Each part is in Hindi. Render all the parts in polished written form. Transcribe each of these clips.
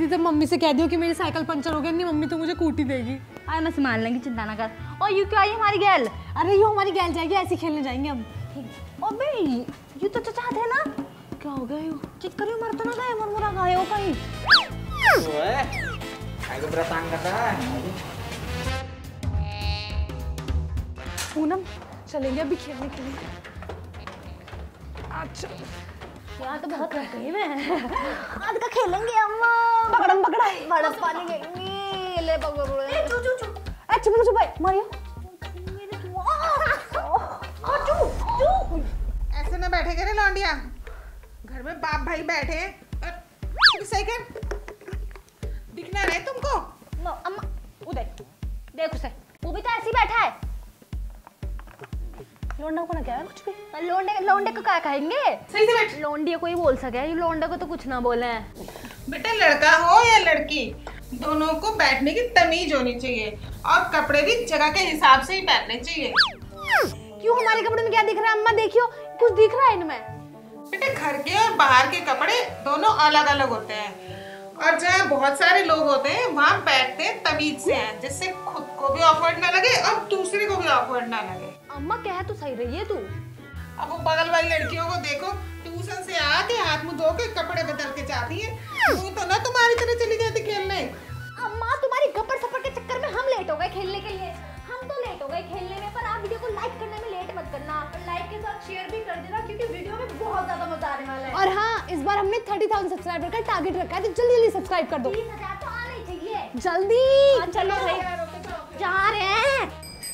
जब मम्मी से कह दियो कि मेरी साइकिल पंचर हो गई, नहीं मम्मी तो मुझे कूटी देगी। अरे मैं संभाल लेंगी, चिंता ना कर। और यू क्या आई हमारी गैल? अरे यू हमारी गैल जाएगी, ऐसे खेलने जाएंगे हम। अबे यू तो चचा थे ना, क्या हो गया यू? चेक करियो, मर तो ना गए, मुरमुरा गए हो कहीं? ओए आगे बरसात कर रहा है। पूनम चलेंगे अभी खेलने के लिए। अच्छा यहाँ तो बहुत थक गई मैं। आज का खेलेंगे अम्मा, पकड़म पकड़ा बर्फ पानी खेलेंगे। ले पकड़ो ए चू चू चू, अच्छा मुझे भाई मारियो। ऐसे ना बैठे करे लौंडिया, घर में बाप भाई बैठे हैं। सेकंड दिखना रहे तुमको। अम्मा उदय देख उसे, वो भी तो ऐसे ही बैठा है। लोंडा को ना क्या है कुछ भी। लोंडे को क्या कहेंगे? सही से बैठ। लोंडिया को ही बोल सके, ये लोंडे को तो कुछ ना बोले हैं। बेटा लड़का हो या लड़की, दोनों को बैठने की तमीज होनी चाहिए और कपड़े भी जगह के हिसाब से ही पहनने चाहिए। क्यों हमारे कपड़े में क्या दिख रहा है अम्मा? देखियो कुछ दिख रहा है इनमें। बेटे घर के और बाहर के कपड़े दोनों अलग अलग होते हैं, और जहाँ बहुत सारे लोग होते हैं वहाँ बैठते हैं तमीज से हैं, जिससे खुद को भी ऑकवर्ड ना लगे और दूसरे को भी ऑकवर्ड ना लगे। अम्मा कह तो सही रही है तू। अब वो बगल वाली लड़कियों को देखो, ट्यूशन से आके हाथ मुंह धो के कपड़े बदल के जाती है। तू तो ना तुम्हारी तरह चली जाती खेलने। अम्मा तुम्हारी गप्पड़ सप्पड़ के चक्कर में हम लेट हो गए खेलने के लिए। हम तो लेट हो गए खेलने में, पर आप वीडियो को लाइक करने में लेट मत करना, और लाइक के साथ शेयर भी कर देना, क्योंकि वीडियो में बहुत ज्यादा मजा आने वाला है। और हाँ, इस बार हमने 30,000 सब्सक्राइबर का टारगेट रखा है, तो जल्दी जल्दी सब्सक्राइब कर दो। 30,000 तो आने ही चाहिए जल्दी चलो भाई, जा रहे हैं।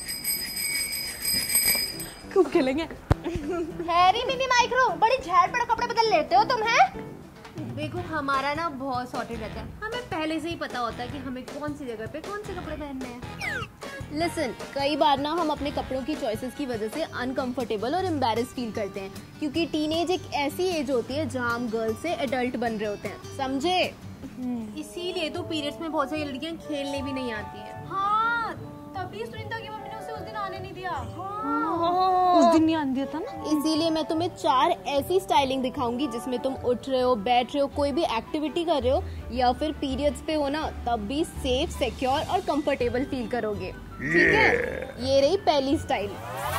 खूब खेलेंगे। हैरी मिनी माइक्रो, बड़ी झैल पड़ कपड़े बदल लेते हो तुम, हैं? देखो हमारा ना बहुत सॉर्टेड रहता है, हमें पहले से ही पता होता है कि हमें कौन सी जगह पे कौन से कपड़े पहनने हैं। लिसन, कई बार ना हम अपने कपड़ों की चॉइसेस की वजह से अनकंफर्टेबल और एम्बैरेस फील करते हैं, क्योंकि टीनेज एक ऐसी एज होती है जहाँ हम गर्ल्स से एडल्ट बन रहे होते हैं, समझे? इसीलिए तो पीरियड्स में बहुत सारी लड़कियां खेलने भी नहीं आती हैं। हाँ, तभी सुनीता की मम्मी ने उसे उस दिन आने नहीं दिया। उस दिन नहीं आने दिया था ना। इसीलिए मैं तुम्हें 4 ऐसी स्टाइलिंग दिखाऊंगी जिसमें तुम उठ रहे हो, बैठ रहे हो, कोई भी एक्टिविटी कर रहे हो, या फिर पीरियड्स पे हो ना, तब भी सेफ, सिक्योर और कंफर्टेबल फील करोगे। ठीक है, ये रही पहली स्टाइल।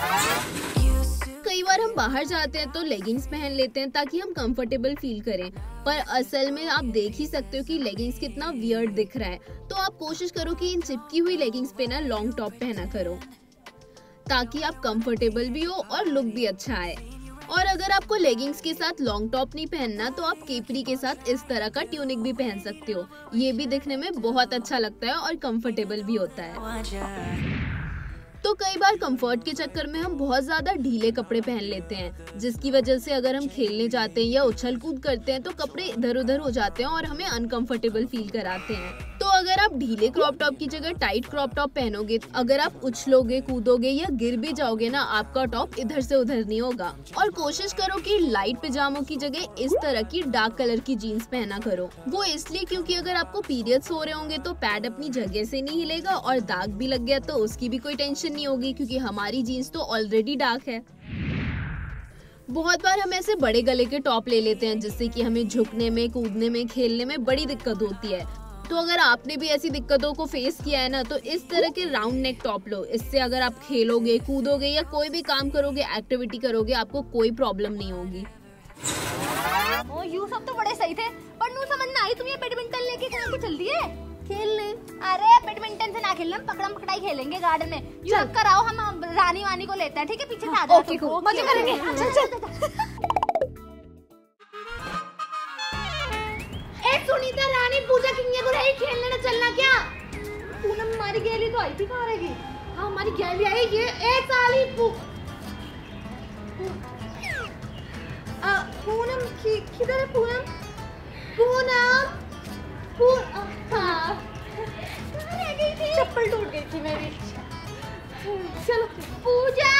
कई बार हम बाहर जाते हैं तो लेगिंग्स पहन लेते हैं ताकि हम कंफर्टेबल फील करें, पर असल में आप देख ही सकते हो कि लेगिंग्स कितना वियर्ड दिख रहा है। तो आप कोशिश करो कि इन चिपकी हुई लेगिंग्स पे ना लॉन्ग टॉप पहना करो, ताकि आप कंफर्टेबल भी हो और लुक भी अच्छा आए। और अगर आपको लेगिंग्स के साथ लॉन्ग टॉप नहीं पहनना तो आप केपरी के साथ इस तरह का ट्यूनिक भी पहन सकते हो। ये भी दिखने में बहुत अच्छा लगता है और कंफर्टेबल भी होता है। तो कई बार कंफर्ट के चक्कर में हम बहुत ज्यादा ढीले कपड़े पहन लेते हैं, जिसकी वजह से अगर हम खेलने जाते हैं या उछल कूद करते हैं तो कपड़े इधर उधर हो जाते हैं और हमें अनकंफर्टेबल फील कराते हैं। तो अगर आप ढीले क्रॉप टॉप की जगह टाइट क्रॉप टॉप पहनोगे, अगर आप उछलोगे, कूदोगे या गिर भी जाओगे ना, आपका टॉप इधर से उधर नहीं होगा। और कोशिश करो कि लाइट पिजामों की जगह इस तरह की डार्क कलर की जीन्स पहना करो। वो इसलिए क्योंकि अगर आपको पीरियड्स हो रहे होंगे तो पैड अपनी जगह से नहीं हिलेगा, और दाग भी लग गया तो उसकी भी कोई टेंशन नहीं होगी, क्योंकि हमारी जीन्स तो ऑलरेडी डार्क है। बहुत बार हम ऐसे बड़े गले के टॉप ले लेते हैं जिससे कि हमें झुकने में, कूदने में, खेलने में बड़ी दिक्कत होती है। तो अगर आपने भी ऐसी दिक्कतों को फेस किया है ना, तो इस तरह के राउंड नेक टॉप लो। इससे अगर आप खेलोगे, कूदोगे या कोई भी काम करोगे, एक्टिविटी करोगे, आपको कोई प्रॉब्लम नहीं होगी। ओ यू सब तो बड़े सही थे, पर नू समझ ना आई तुम ये बैडमिंटन लेके कहाँ पे चल दिए खेलने? अरे बैडमिंटन से ना खेलना, हम पकड़म पकड़ाई खेलेंगे गार्डन में। यू सब कराओ, हम रानी वानी को लेते हैं, ठीक है? पीछे से आ जाओ। ओके खूब मजे करेंगे। चल चल। सुनीता, रानी, पूजा किंगे को रही खेलने ना चलना क्या? पूनम हमारी गैली तो आई थी, कहाँ रहेगी? हाँ हमारी गैली आई, ये एक साल ही पूनम किधर है? पूनम हाँ रह गई थी, चप्पल टूट गई थी मेरी। चलो Puja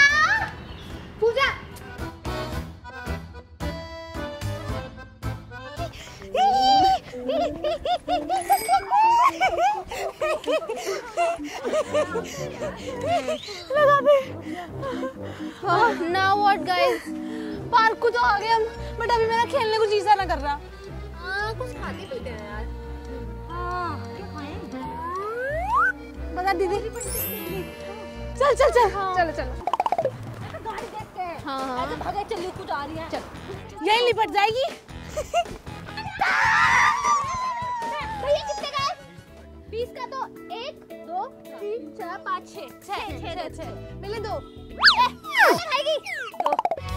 Now what guys? Park को तो आ गए हम, बट अभी मेरा खेलने को जी सा ना कर रहा। कुछ खाते पीते हैं यार। बता दीदी। चल चल चल चलो चलो। गाड़ी देखते हैं। हाँ ऐसे भागे चलिए, कुछ आ रही है। चल यही लिपट जाएगी। भैया कितने का है? 20 का तो 1 2 3 4 5 6 पहले दो। खाएगी तो।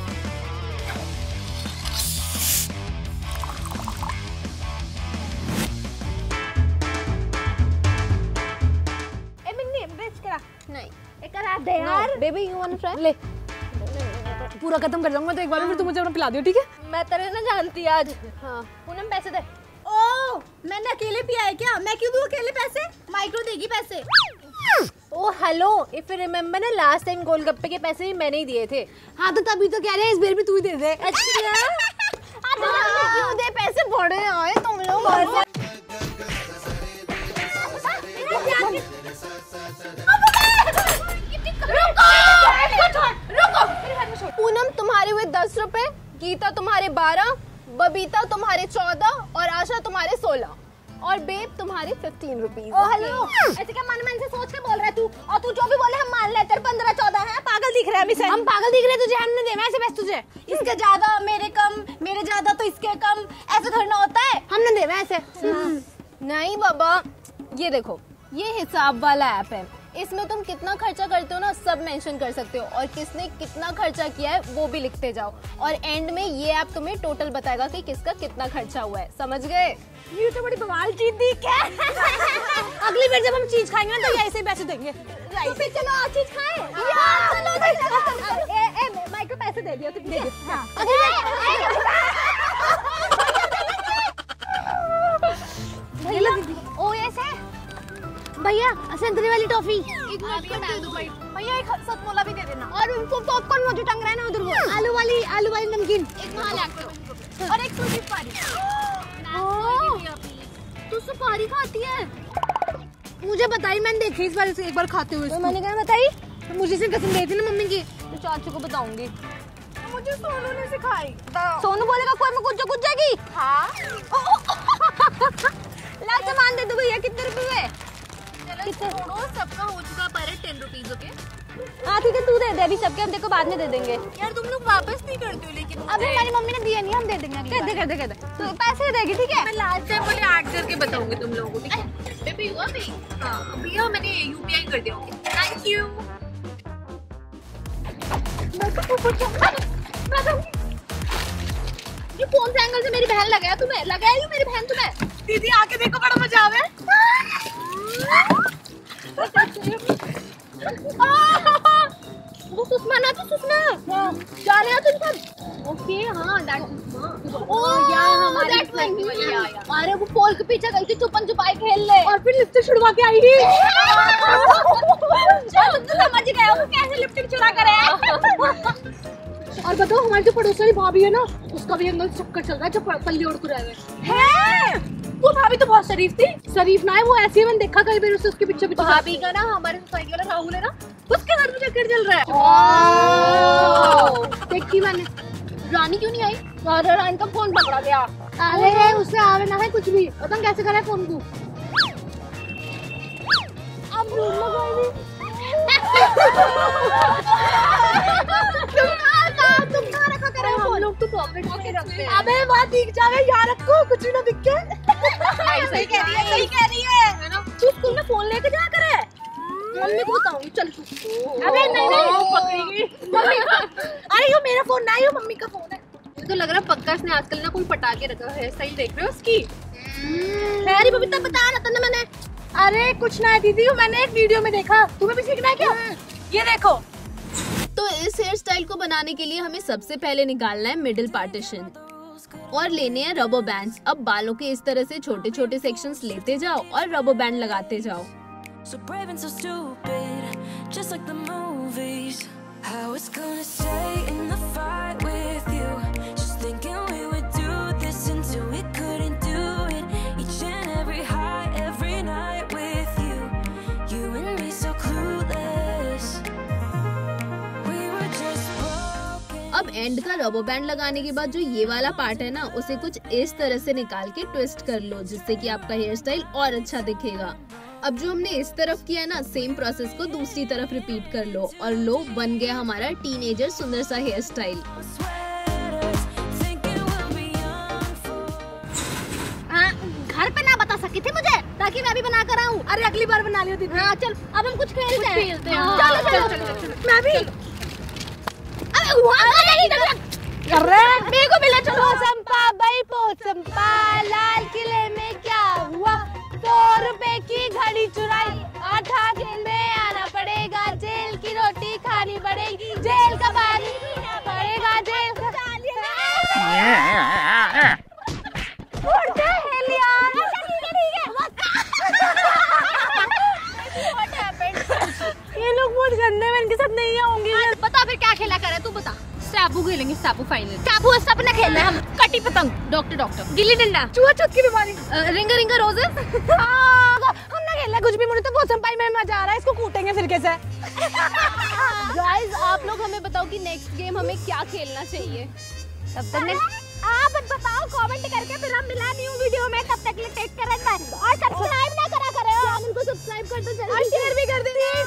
ए मिन्नी बेच करा नहीं एक करा दे यार। Baby you want try? ले पूरा खत्म कर जाऊंगा तो एक बार में, फिर तुम मुझे अपना पिला दियो, ठीक है? मैं तेरे ना जानती आज। हाँ पूनम पैसे दे। ओ मैंने अकेले पिया है क्या? मैं क्यों दूं अकेले पैसे? माइक्रो देगी पैसे। Oh hello, if you remember ना लास्ट टाइम गोलगप्पे के पैसे भी मैंने ही दिए थे। हाँ तो तभी तो कह रहे हैं इस बार भी तू ही दे दे। अच्छा क्यों दे? पैसे बड़े आए तुम लोग। पूनम तुम्हारे हुए 10 रुपए, गीता तुम्हारे 12, बबीता तुम्हारे 14 और आशा तुम्हारे 16 और बेब तुम्हारे 15 रुपीज। ओ हेलो, ऐसे क्या मन से सोच के बोल रहा है तू? और तू जो भी बोले हम मान लेते हैं। 15 14 है, पागल दिख रहा है अभी से। हम पागल दिख रहे हैं तुझे? हमने देना ऐसे बस तुझे? इसके ज्यादा मेरे कम, मेरे ज्यादा तो इसके कम, ऐसे थोड़ी ना होता है। हमने देना ऐसे। नहीं बाबा, ये देखो, ये हिसाब वाला ऐप है। इसमें तुम कितना खर्चा करते हो ना सब मेंशन कर सकते हो और किसने कितना खर्चा किया है वो भी लिखते जाओ और एंड में ये ऐप तुम्हें टोटल बताएगा कि किसका कितना खर्चा हुआ है। समझ गए? ये तो बड़ी बवाल चीज दी क्या? अगली बार जब हम चीज खाएंगे ना तो ये ऐसे पैसे देंगे। तो फिर चलो आज चीज खाएं। माइक्रो पैसे दे दियो, तो दे दे। भैया ओ ऐसे भैया संतरे वाली टॉफी भैया एक सतमोला भी दे देना। और उनको पॉपकॉर्न वो जो टंग रहा है ना उधर वो आलू वाली नमकीन एक वहाँ लाके और एक सूजी सुपारी। तू सुपारी खाती है? मुझे बताई, मैंने देखी इस बार से एक बार खाते हुए। तो मैंने क्या बताई? तो मुझे से कसम गई थी ना मम्मी की। तो चाचू को बताऊंगी। मुझे सोनू ने सिखाई। सोनू बोलेगा कोई में कुछ जाएगी। हाँ ला सामान दे दो भैया। कितने रुपए हुए? छोड़ो, सबका हो चुका पर 10 रुपीज। ओके हाँ ठीक है, तू दे दे अभी सबके, हम देखो बाद में दे देंगे। यार तुम लोग वापस नहीं करते हो लेकिन अभी हमारी मम्मी ने दिया नहीं, हम दे देंगे। कर दे तो पैसे देगी, ठीक है? मैं लास्ट टाइम वाले ऐड करके बताऊंगी तुम लोगों को, ठीक है? बेबी हुआ भी? हाँ भैया मैंने यूपीआई कर दिया। Thank you. ये कौन से एंगल से मेरी बहन लगाया तुम्हें? लगाया मेरी बहन तुम्हें? दीदी आके देखो, बड़ा मजा आवे। वो सुषमा ना, तो सुषमा जा रहे हो तुम सब? ओके हाँ, दैट ओह या हमारी अरे वो पोल के पीछे गई थी छुपन छुपाई खेल ले और फिर लिपस्टिक छुड़वा के आई थी। तुम तो समझ गए हो कैसे लिपस्टिक चुरा करे। और बताओ हमारी जो पड़ोस वाली भाभी है ना, उसका भी अंकल चक्कर चल रहा है जो पल्ली ओढ़ कर है। वो भाभी तो बहुत शरीफ थी। शरीफ ना है वो, ऐसी मैंने देखा कई बार उसके पीछे भी। भाभी का ना हमारे सोसाइटी वाला राहुल है ना, उसके घर में चक्कर चल रहा है। देखी मैंने। रानी क्यों नहीं आई? रानी का फोन पकड़ा गया। अरे उससे आवे ना है कुछ भी। पता कैसे करे फोन को? अब तुम कहाँ रखा कर रहे हो? हम लोग तो पॉकेट में रखते हैं। अबे वहाँ दिख जावे, यहाँ रखो, कुछ भी ना दिख के। सही कह रही है, सही कह रही है ना। तू स्कूल में फोन लेके जा कर है? मम्मी को बताऊंगी, चल तू। अबे नहीं मम्मी, अरे यो मेरा फोन ना है, यो मम्मी का फोन है। मुझे तो लग रहा है पक्का इसने आजकल ना कोई पटाखे रखा है। सही देख रहे हो उसकी? अरे बबीता बता रहा था ना मैंने। अरे कुछ ना है दीदी, मैंने एक वीडियो में देखा। तुम्हें भी सीखना है क्या? ये देखो। तो इस हेयर स्टाइल को बनाने के लिए हमें सबसे पहले निकालना है मिडिल पार्टीशन और लेने हैं रबर बैंड्स। अब बालों के इस तरह से छोटे छोटे सेक्शंस लेते जाओ और रबर बैंड लगाते जाओ। So brave and so stupid, just like the movies. How it's gonna stay in the fight with you. Just thinking we would do this until we couldn't do it. Each and every high, every night with you. You and me so clueless. We were just broken. अब एंड का रबर बैंड लगाने के बाद जो ये वाला पार्ट है ना, उसे कुछ इस तरह से निकाल के ट्विस्ट कर लो, जिससे कि आपका हेयर स्टाइल और अच्छा दिखेगा। अब जो हमने इस तरफ किया ना, सेम प्रोसेस को दूसरी तरफ रिपीट कर लो और लो बन गया हमारा टीनेजर सुंदर सा हेयर स्टाइल। घर पे ना बता सकी थी मुझे, ताकि मैं भी बना कर आऊँ। अरे अगली बार बना लियो दीदी। हाँ चल, अब हम कुछ खेलते हैं। चलो चलो, मैं भी। मेरे को मिला। चलो पोचंपा भाई पोचंपा, लाल किले में क्या हुआ? 100 रुपए की घड़ी चुराई, 8 दिन में आना पड़ेगा, जेल की रोटी खानी पड़ेगी, जेल का पानी पीना पड़ेगा, जेल का ये लोग बहुत गंदे, मैं इनके साथ नहीं आऊंगी। बता फिर क्या खेला करे, तू बता। स्टैबू खेलेंगे, स्टैबू फाइनल। स्टैबू सबने खेलना है हम। कटी पतंग, डॉक्टर, गिल्ली डंडा, चूहा चूत की बीमारी, रिंगा रोजेस। हमने खेला कुछ भी, मुझे तो पोचंपाई में मजा आ रहा है, इसको कूटेंगे फिर कैसे। गाइस आप लोग हमें बताओ कि नेक्स्ट गेम हमें क्या खेलना चाहिए। तब तक आप बताओ कमेंट करके, फिर हम मिला न्यू वीडियो में। तब तक टेक केयर और सब्सक्राइब ना करा करो। चैनल को सब्सक्राइब कर दो, शेयर भी कर दो।